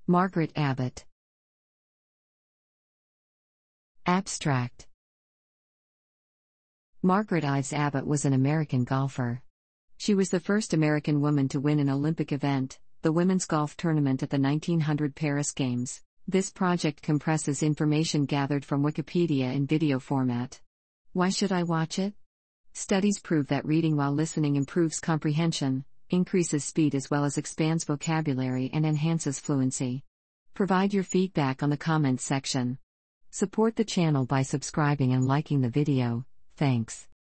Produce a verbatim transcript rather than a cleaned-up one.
Margaret Abbott. Abstract. Margaret Ives Abbott was an American golfer. She was the first American woman to win an Olympic event, the women's golf tournament at the nineteen hundred Paris Games. This project compresses information gathered from Wikipedia in video format. Why should I watch it? Studies prove that reading while listening improves comprehension, increases speed as well as expands vocabulary and enhances fluency. Provide your feedback on the comments section. Support the channel by subscribing and liking the video. Thanks.